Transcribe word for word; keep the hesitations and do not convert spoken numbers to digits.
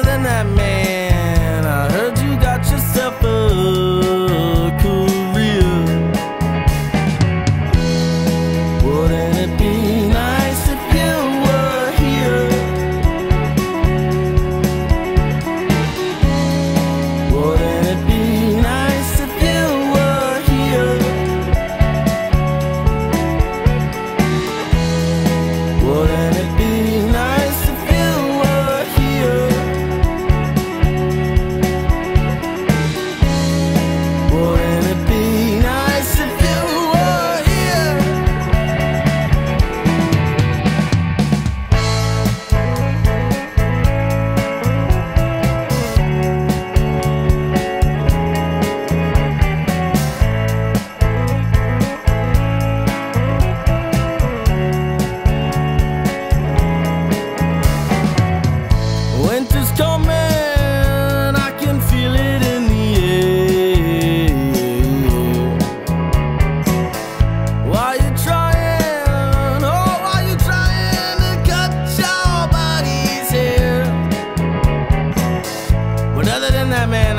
than that, man, I heard you got yourself a career. Wouldn't it be nice if you were here? Wouldn't it be nice if you were here? Wouldn't it be nice if you were here? Wouldn't it be nice if you were here? Winter's coming, I can feel it in the air. Why you trying, oh, why you trying to cut your body's hair? But other than that, man,